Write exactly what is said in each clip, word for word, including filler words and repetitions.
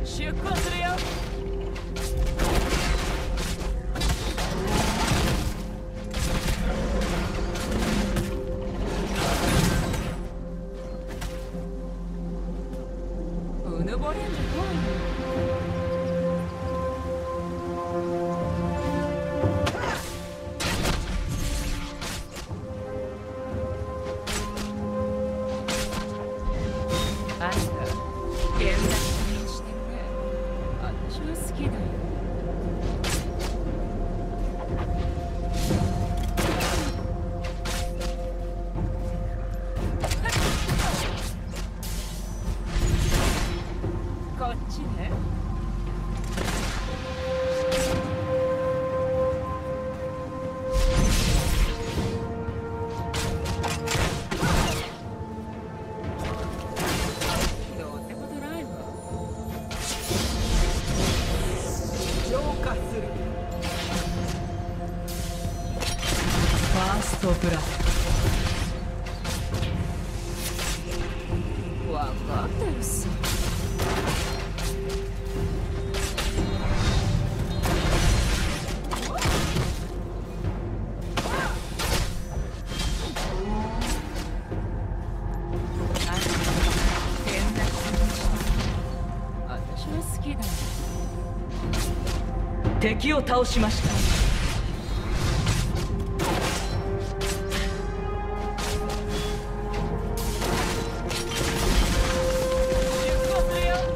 出航するよ。うぬぼれんじゃない。あんた、現代にしてるね。私は好きだよ。こっちね。どうってことないわ。 浄化する。 ファーストブラスわかったよさ。私は好きだよ。 敵を倒しました。 出航するよ。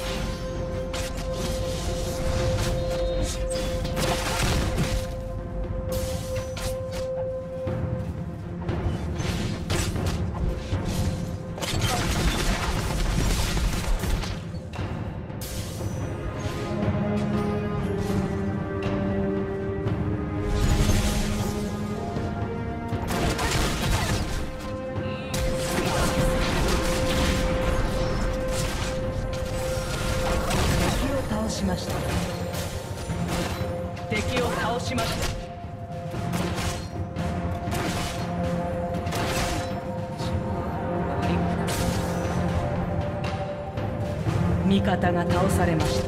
敵を倒しました。敵を倒しました。味方が倒されました。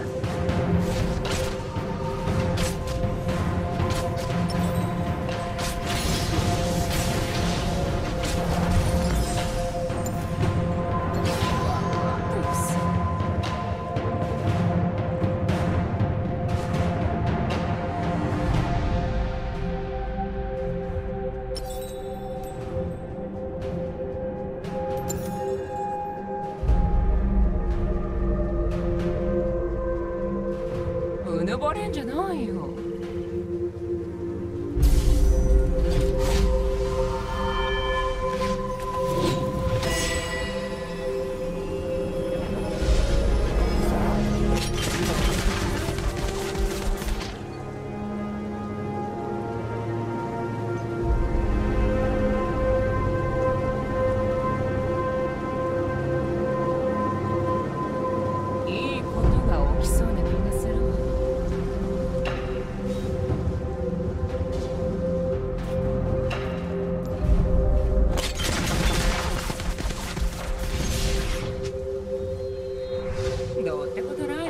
うぬぼれんじゃないよ。いいことが起きそうな気がするわ。どうってことないわ。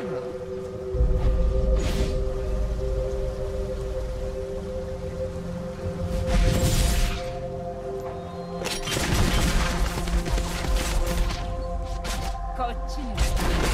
こっちね。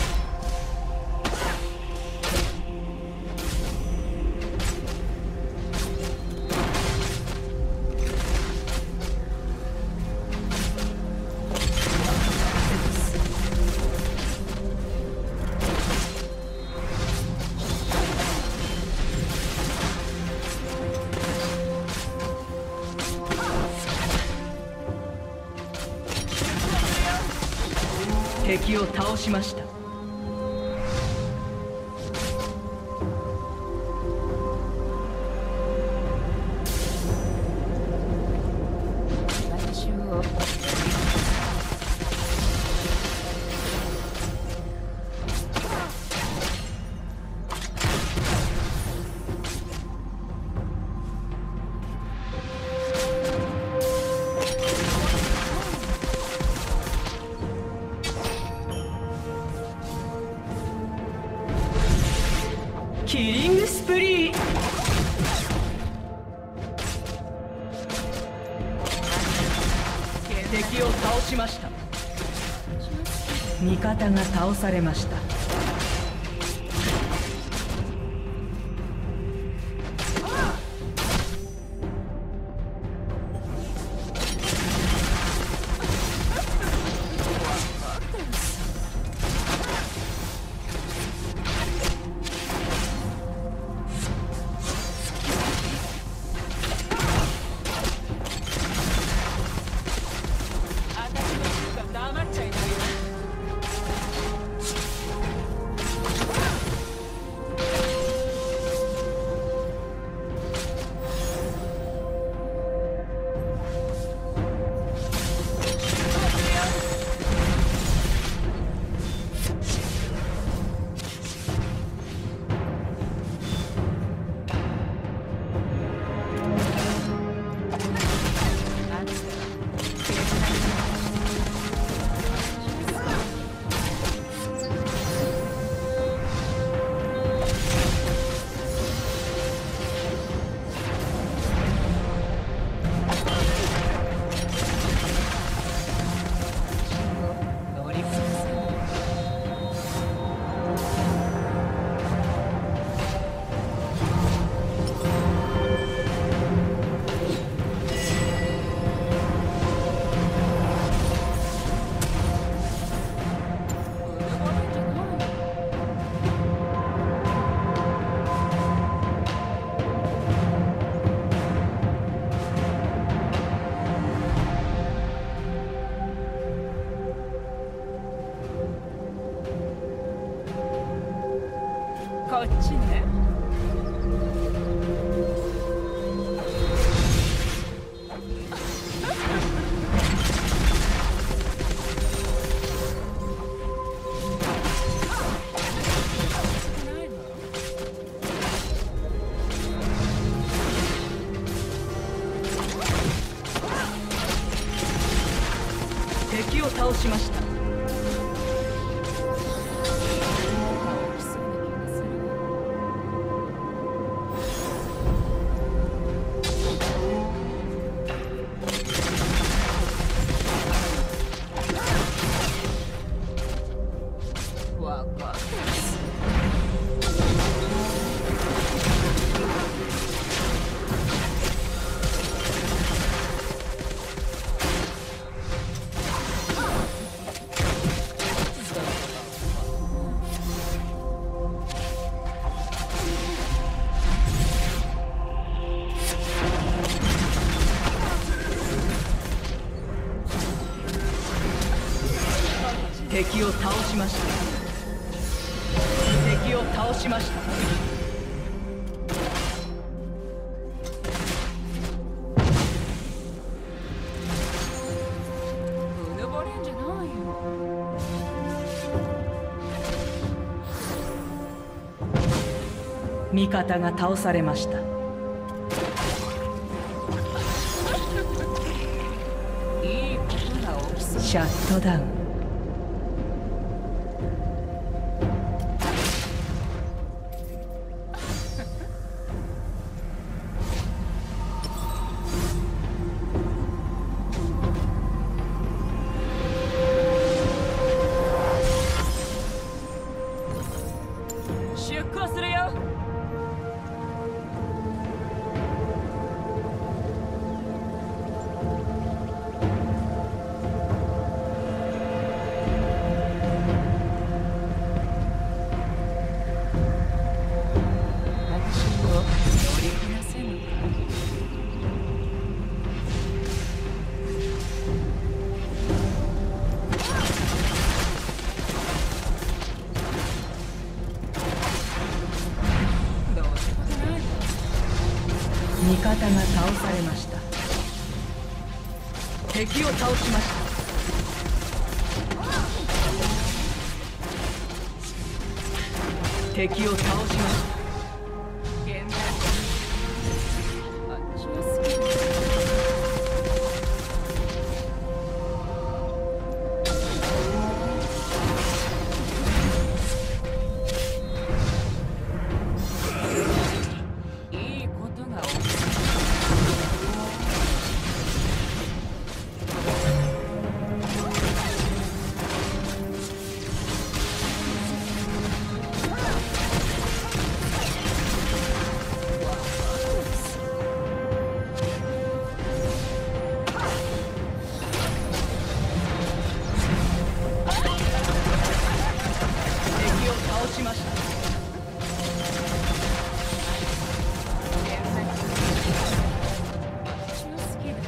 敵を倒しました。 私をキリングスプリー。敵を倒しました。味方が倒されました。こっちね。敵を倒しました。敵を倒しました。敵を倒しました。うぬぼれんじゃないよ。味方が倒されました。いいことが起きそう。シャットダウン。出航するよ。私を乗りこなせぬか。味方が倒されました。敵を倒しました。敵を倒しました。私は好きです。 しました。 私も好きだ。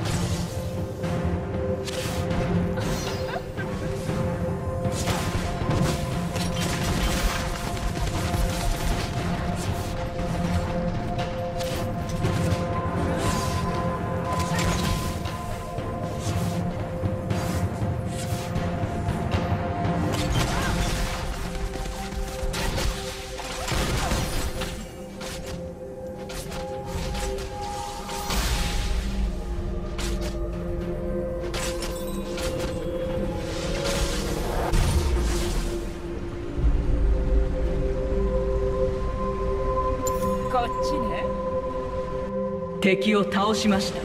こっちね。 敵を倒しました。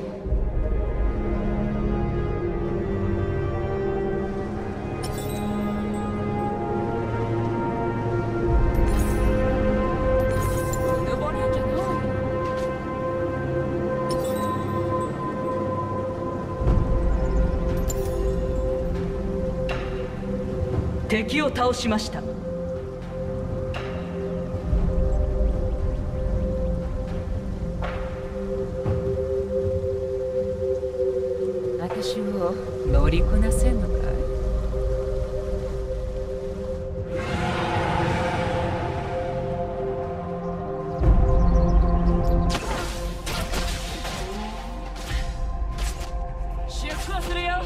うぬぼれんじゃない。 敵を倒しました。 私を乗りこなせんのかい？出航するよ。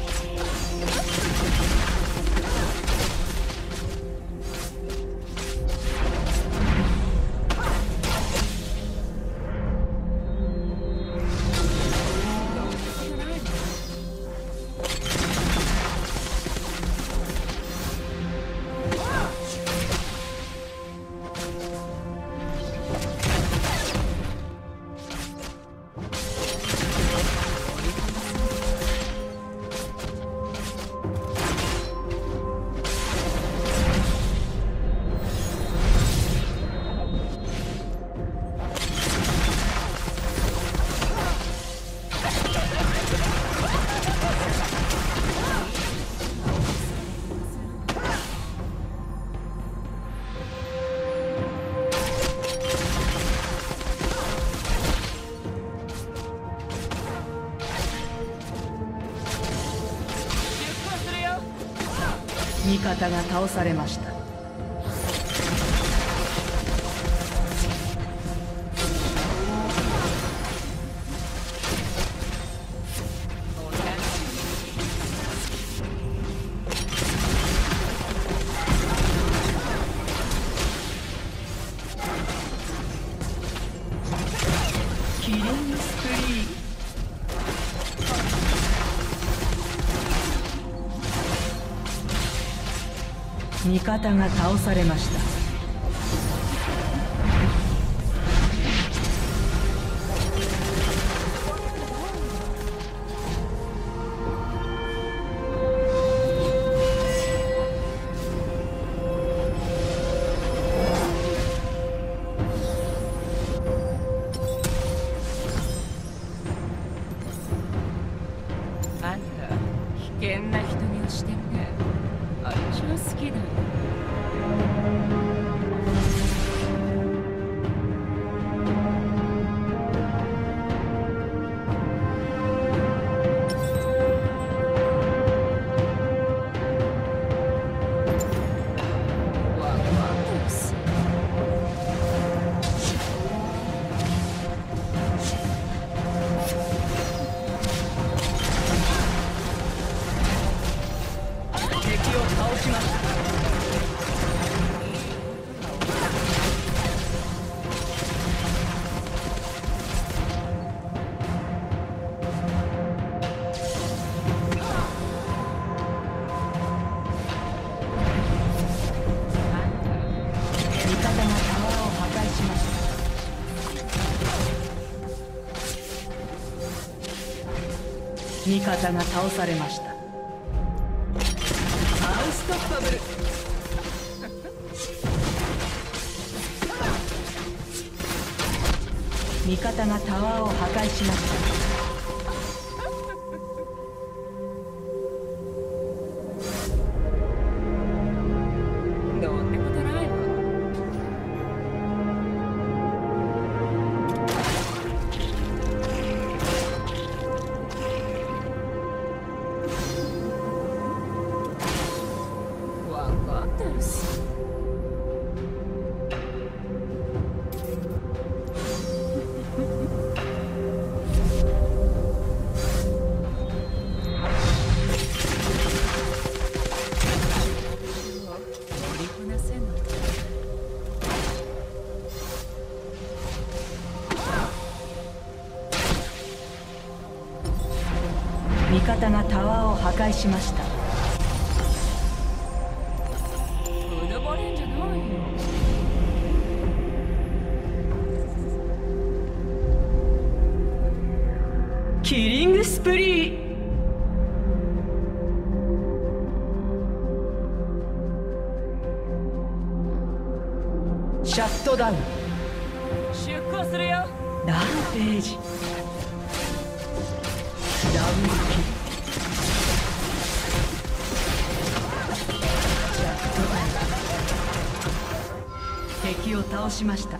味方が倒されました。キリングスプリー。味方が倒されました。 あんた危険な瞳をしてるね。私は好きだよ。ワンワンです。 敵を倒しました。味方がタワーを破壊しました。味方が倒されました。アンストッパブル。味方がタワーを破壊しました。 どんなことないわ。 味方がタワーを破壊しました。 うぬぼれんじゃないよ。 キリングスプリー。シャットダウン。 出航するよ。 ランページ。ダブルキル。シャットダウン。敵を倒しました。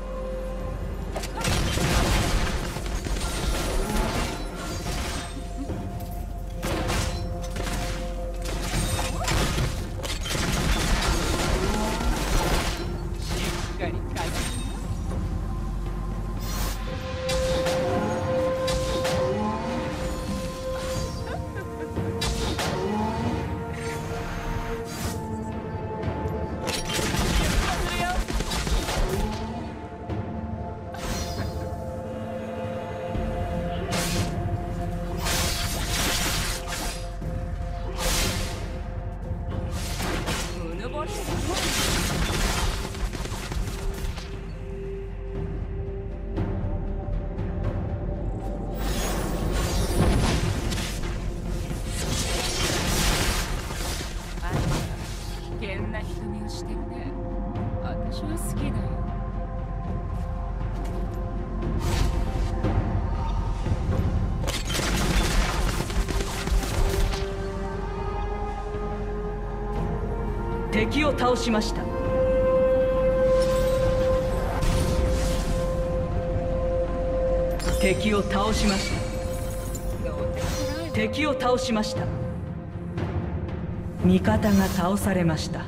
危険な瞳をしてるね。私は好きだよ。 敵を倒しました。敵を倒しました。敵を倒しました。味方が倒されました。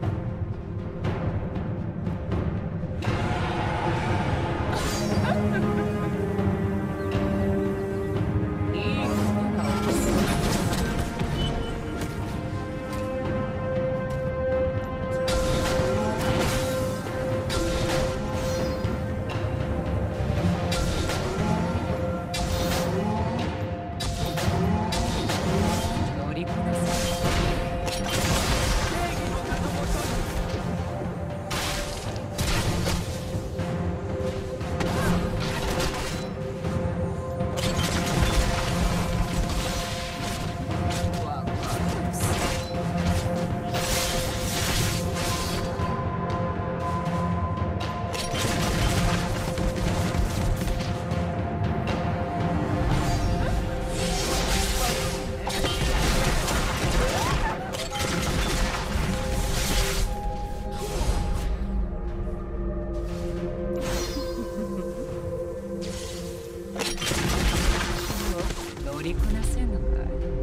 乗りこなせんのかい。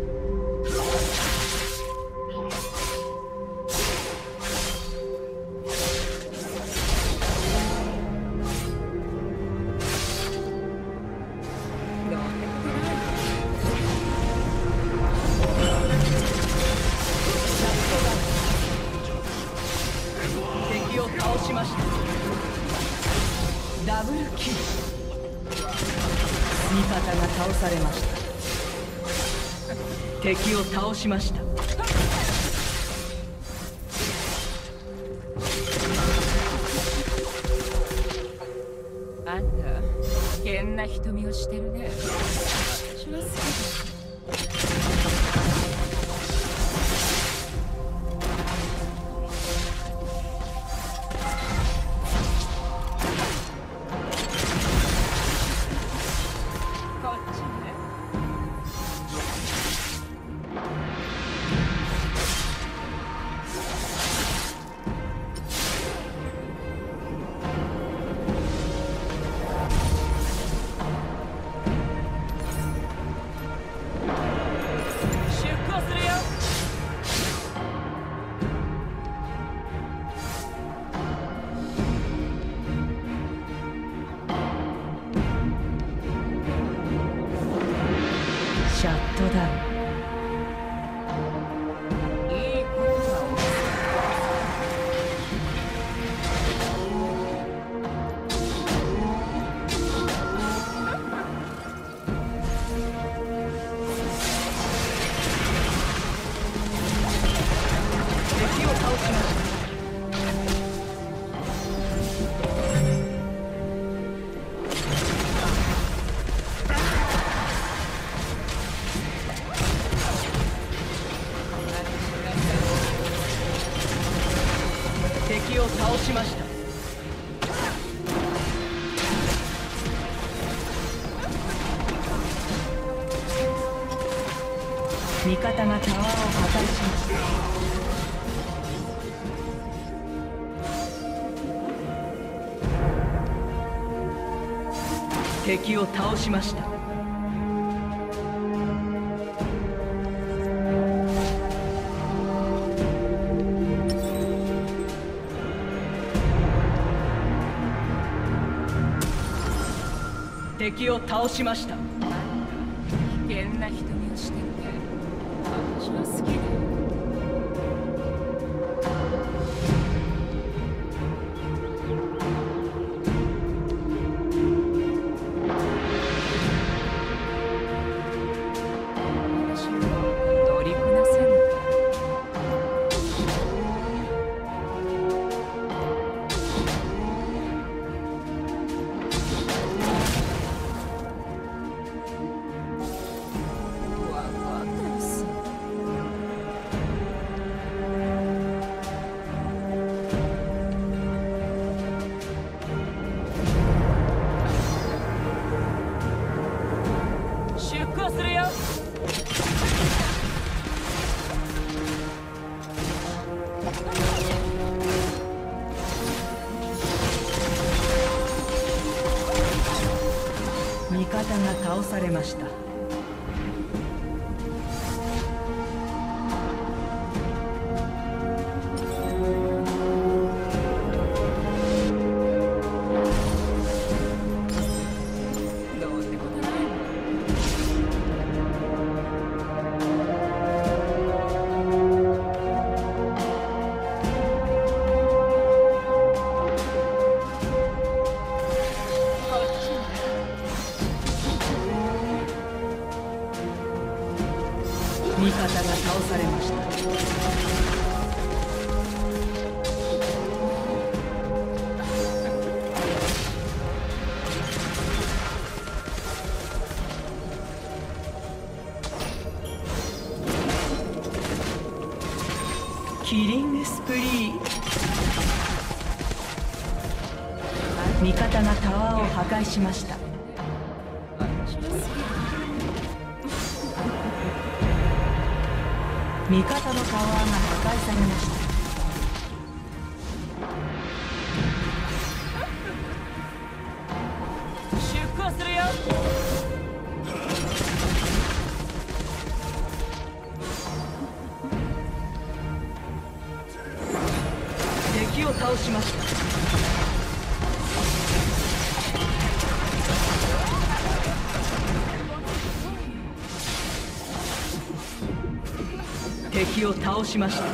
敵を倒しました。ダブルキル。味方が倒されました。敵を倒しました。 あんた危険な瞳をしてるね。私は好きだ。 味方がタワーを破壊しました。敵を倒しました。敵を倒しました。 危険な瞳をしてみて、私は好きだよ。私を乗りこなせるのか。出航するよ。 味方が倒されました。 どうってことない。 味方が倒されました。キリングスプリー。味方がタワーを破壊しました。 私は好きだ。 味方のタワーが破壊されました。 出航するよ。 敵を倒しました。敵を倒しました。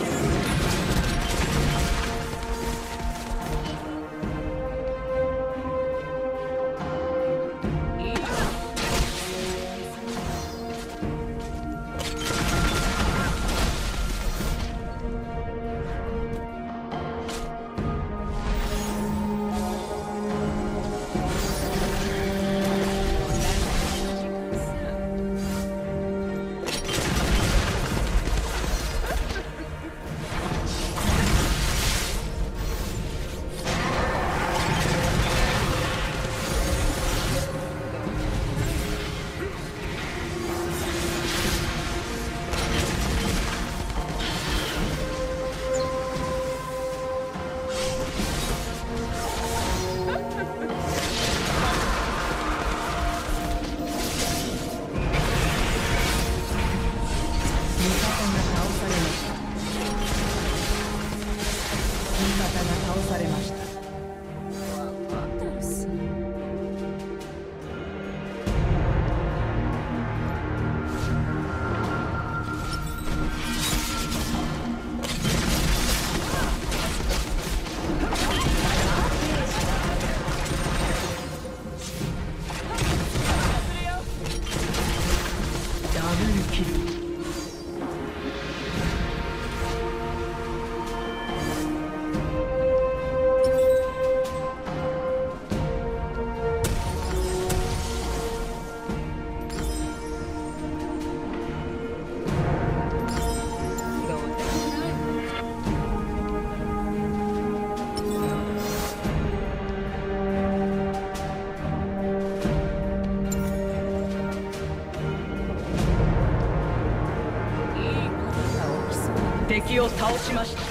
敵を倒しました。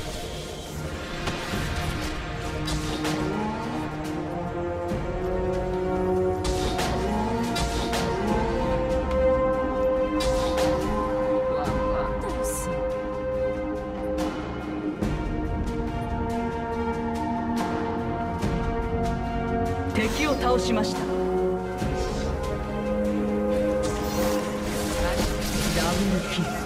敵を倒しました。ダブルキル。